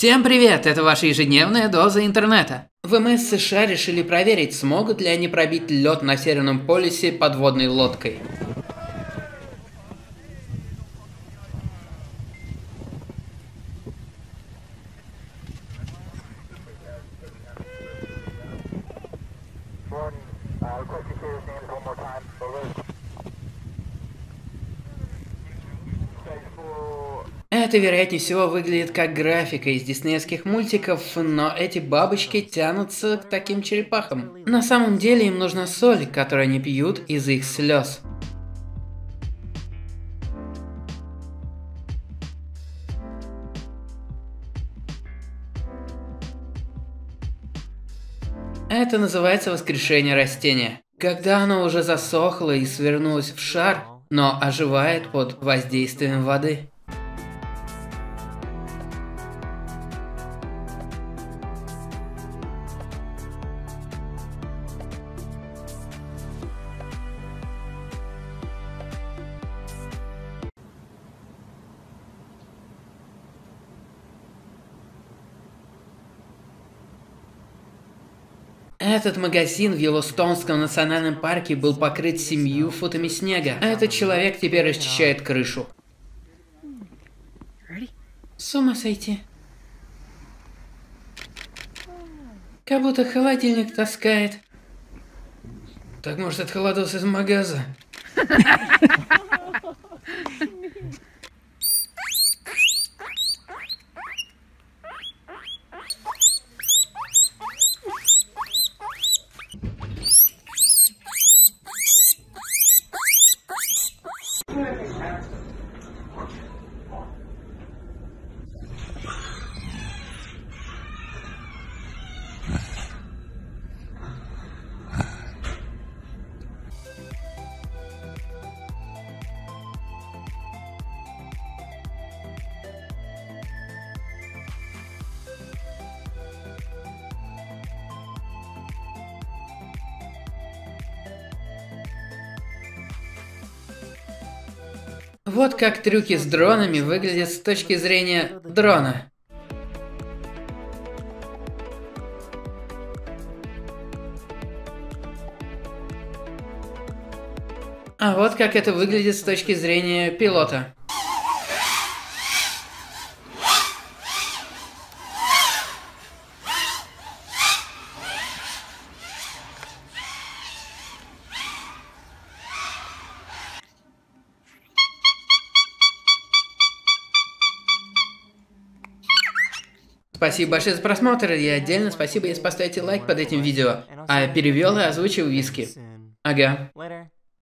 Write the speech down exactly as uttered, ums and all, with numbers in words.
Всем привет! Это ваша ежедневная доза интернета. ВМС США решили проверить, смогут ли они пробить лед на Северном полюсе подводной лодкой. Это, вероятнее всего, выглядит как графика из диснеевских мультиков, но эти бабочки тянутся к таким черепахам. На самом деле им нужна соль, которую они пьют из их слез. Это называется воскрешение растения. Когда оно уже засохло и свернулось в шар, но оживает под воздействием воды. Этот магазин в Йеллоустонском национальном парке был покрыт семью футами снега, а этот человек теперь расчищает крышу. С ума сойти. Как будто холодильник таскает. Так может это холодос из магаза? Вот как трюки с дронами выглядят с точки зрения дрона. А вот как это выглядит с точки зрения пилота. Спасибо большое за просмотр, и отдельно спасибо, если поставите лайк под этим видео. А перевел и озвучил Виски. Ага.